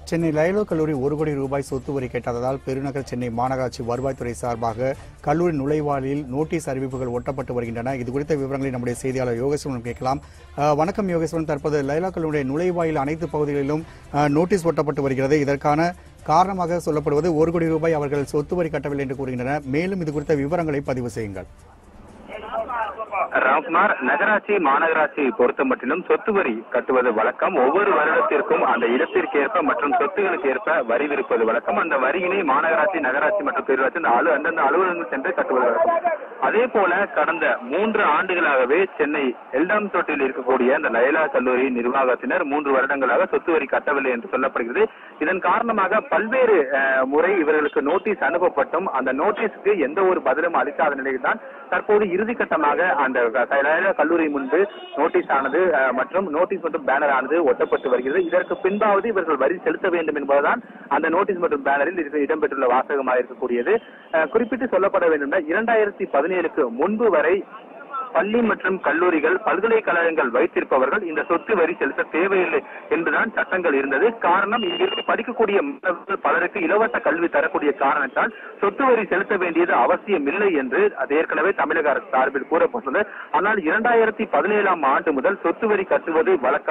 Chennai Loyola கல்லூரி 1 கோடி ரூபாய் சொத்து வரி கேட்டதால் பெருநகர் சென்னை மாநகராட்சி வருவாய்த்துறை சார்பாக கல்லூரி நுழைவாயிலில் நோட்டீஸ் அறிவிப்புகள் ஒட்டப்பட்டு வருகின்றன. இது குறித்த விவரங்களை நம்முடைய செய்தியாளர் யோகேஸ்வரன் கேட்கலாம். வணக்கம் யோகேஸ்வரன், தற்போது லயோலா கல்லூரியுடைய நுழைவாயில் அனைத்து பகுதிகளிலும் நோட்டீஸ் ஒட்டப்பட்டு வருகிறது. இதற்கான காரணமாக சொல்லப்படுவது 1 கோடி ரூபாய் அவர்கள் சொத்து வரி கட்டவில்லை என்று கூறுகின்றனர். மேலும் இது குறித்த விவரங்களை பதிவு செய்யுங்கள். ராம்குமார், நகராட்சி மாநகராட்சி பொறுத்த மட்டிலும் சொத்து வரி கட்டுவது வழக்கம். ஒவ்வொரு வருடத்திற்கும் அந்த இடத்திற்கேற்ப மற்றும் சொத்துகளுக்கு ஏற்ப வரி விதிப்பது வழக்கம். அந்த வரியினை மாநகராட்சி, நகராட்சி மற்றும் பேரூராட்சி அந்தந்த அலுவலகங்கள் சென்று கட்டுவது வழக்கம். அதே போல கடந்த 3 ஆண்டுகளாகவே சென்னை எல்டாம் தோட்டில் இருக்கக்கூடிய அந்த லயோலா கல்லூரி நிர்வாகத்தினர் 3 வருடங்களாக சொத்து வரி கட்டவில்லை என்று சொல்லப்படுகிறது. இதன் காரணமாக பல்வேறு முறை இவர்களுக்கு நோட்டீஸ் அனுப்பப்பட்டும் அந்த நோட்டீஸுக்கு எந்த ஒரு பதிலும் அளிக்காத நிலையில் தான் தற்போது இறுதிக்கட்டமாக அந்த லயோலா கல்லூரி முன்பு நோட்டீஸ் ஆனது மற்றும் பேனர் ஆனது ஒட்டப்பட்டு வருகிறது. இதற்கு பின்பாவது இவர்கள் வரி செலுத்த வேண்டும் என்பதுதான் அந்த நோட்டீஸ் மற்றும் பேனரில் இடம்பெற்றுள்ள வாசகமாக இருக்கக்கூடியது. குறிப்பிட்டு சொல்லப்பட வேண்டும் 2017க்கு முன்பு வரை பள்ளி மற்றும் கல்லூரிகள், பல்கலைக்கழகங்கள் வைத்திருப்பவர்கள் இந்த சொத்து வரி செலுத்த தேவையில்லை என்றுதான் சட்டங்கள் இருந்தது. காரணம், இங்கிருந்து படிக்கக்கூடிய பலருக்கு இலவச கல்வி தரக்கூடிய காரணத்தால் சொத்து வரி செலுத்த வேண்டியது அவசியம் இல்லை என்று அது ஏற்கனவே தமிழக அரசு சார்பில் கூறப்பட்டுள்ளது. ஆனால் 2017ஆம் ஆண்டு முதல் சொத்து வரி கட்டுவது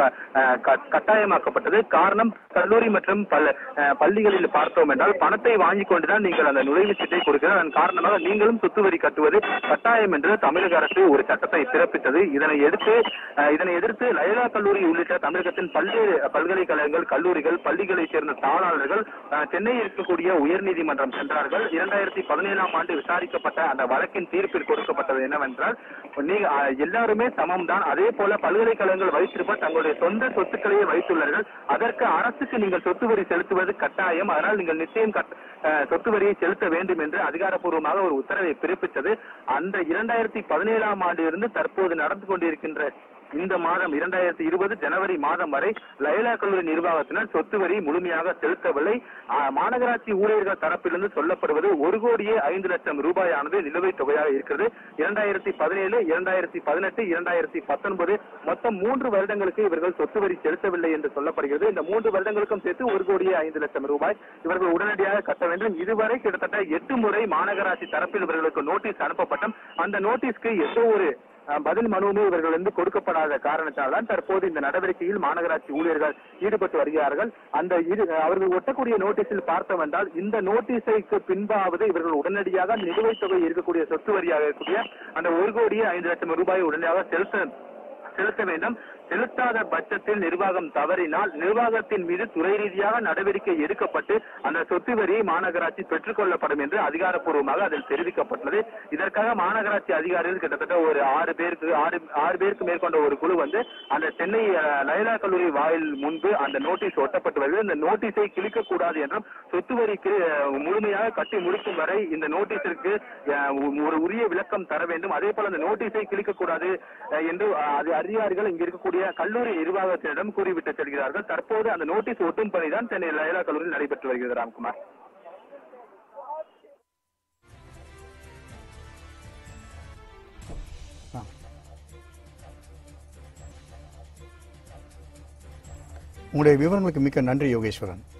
கட்டாயமாக்கப்பட்டது. காரணம், கல்லூரி மற்றும் பள்ளிகளில் பார்த்தோம் என்றால் பணத்தை வாங்கிக் கொண்டுதான் நீங்கள் அந்த நுழைவு சீட்டை கொடுக்கிறார். அதன் காரணமாக நீங்களும் சொத்து வரி கட்டுவது கட்டாயம் என்று தமிழக அரசு ஒரு சட்டத்தை பிறப்பித்தது. இதனை எதிர்த்து லயோலா கல்லூரி உள்ளிட்ட தமிழகத்தின் பல்வேறு பல்கலைக்கழகங்கள், கல்லூரிகள், பள்ளிகளைச் சேர்ந்த தாளாளர்கள் சென்னையில் இருக்கக்கூடிய உயர்நீதிமன்றம் சென்றார்கள். 2017ஆம் ஆண்டு விசாரிக்கப்பட்ட அந்த வழக்கின் தீர்ப்பில் கொடுக்கப்பட்டது என்னவென்றால், எல்லாருமே சமம் தான். அதே போல பல்கலைக்கழகங்கள் வைத்திருப்ப தங்களுடைய சொந்த சொத்துக்களையே வைத்துள்ளார்கள். அதற்கு அரசுக்கு நீங்கள் சொத்து வரி செலுத்துவது கட்டாயம். அதனால் நீங்கள் நிச்சயம் சொத்து வரியை செலுத்த வேண்டும் என்று அதிகாரப்பூர்வமாக ஒரு உத்தரவை பிறப்பித்தது. அந்த 2017ஆம் ஆண்டிலிருந்து தற்போது நடந்து கொண்டிருக்கின்ற இந்த மாதம் 2020 ஜனவரி மாதம் வரை லயோலா கல்லூரி நிர்வாகத்தினர் சொத்து வரி முழுமையாக செலுத்தவில்லை. மாநகராட்சி ஊழியர்கள் தரப்பிலிருந்து சொல்லப்படுவது 1,05,00,000 ரூபாயானது நிலுவைத் தொகையாக இருக்கிறது. 2017, 2018, 2019 மொத்தம் 3 வருடங்களுக்கு இவர்கள் சொத்து வரி செலுத்தவில்லை என்று சொல்லப்படுகிறது. இந்த 3 வருடங்களுக்கும் சேர்த்து 1,05,00,000 ரூபாய் இவர்கள் உடனடியாக கட்ட வேண்டும். இதுவரை கிட்டத்தட்ட 8 முறை மாநகராட்சி தரப்பில் இவர்களுக்கு நோட்டீஸ் அனுப்பப்பட்டும் அந்த நோட்டீஸ்க்கு எந்த ஒரு பதில் மனுவுமே இவர்கள் கொடுக்கப்படாத காரணத்தால் தான் தற்போது இந்த நடவடிக்கையில் மாநகராட்சி ஊழியர்கள் ஈடுபட்டு வருகிறார்கள். அவர்கள் ஒட்டக்கூடிய நோட்டீஸில் பார்த்தோம் என்றால் இந்த நோட்டீஸைக்கு பின்பாவது இவர்கள் உடனடியாக நிலுவைத் தொகை இருக்கக்கூடிய சொத்து வரியாக இருக்கக்கூடிய அந்த 1,05,00,000 ரூபாயை உடனடியாக செலுத்த வேண்டும். செலுத்தாத பட்சத்தில் நிர்வாகம் தவறினால் நிர்வாகத்தின் மீது துறை ரீதியாக நடவடிக்கை எடுக்கப்பட்டு அந்த சொத்து வரியை மாநகராட்சி பெற்றுக் கொள்ளப்படும் என்று அதிகாரப்பூர்வமாக அதில் தெரிவிக்கப்பட்டுள்ளது. இதற்காக மாநகராட்சி அதிகாரிகள் கிட்டத்தட்ட ஒரு 6 பேருக்கு மேற்கொண்ட ஒரு குழு அந்த சென்னை லயோலா கல்லூரி வாயில் முன்பு அந்த நோட்டீஸ் ஒட்டப்பட்டு வருகிறது. இந்த நோட்டீஸை கிழிக்கக்கூடாது என்றும் சொத்து வரிக்கு முழுமையாக கட்டி முடிக்கும் வரை இந்த நோட்டீஸிற்கு ஒரு உரிய விளக்கம் தர வேண்டும். அதே போல அந்த நோட்டீஸை கிழிக்கக்கூடாது என்று அதிகாரிகள் இங்கு இருக்கக்கூடிய கல்லூரி நிர்வாகத்தினிடம் கூறிவிட்டு செல்கிறார்கள். தற்போது அந்த நோட்டீஸ் ஒட்டும் பணிதான் சென்னை லயோலா கல்லூரியில் நடைபெற்று வருகிறது. ராம்குமார், உங்களுடைய விவரங்களுக்கு மிக்க நன்றி யோகேஸ்வரன்.